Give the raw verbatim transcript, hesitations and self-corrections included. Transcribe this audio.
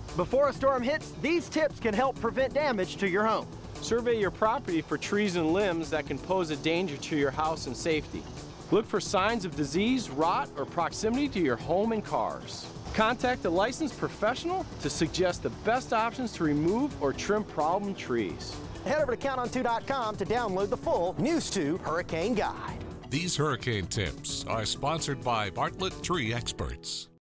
Before a storm hits, these tips can help prevent damage to your home. Survey your property for trees and limbs that can pose a danger to your house and safety. Look for signs of disease, rot, or proximity to your home and cars. Contact a licensed professional to suggest the best options to remove or trim problem trees. Head over to count on two dot com to download the full News two Hurricane Guide. These hurricane tips are sponsored by Bartlett Tree Experts.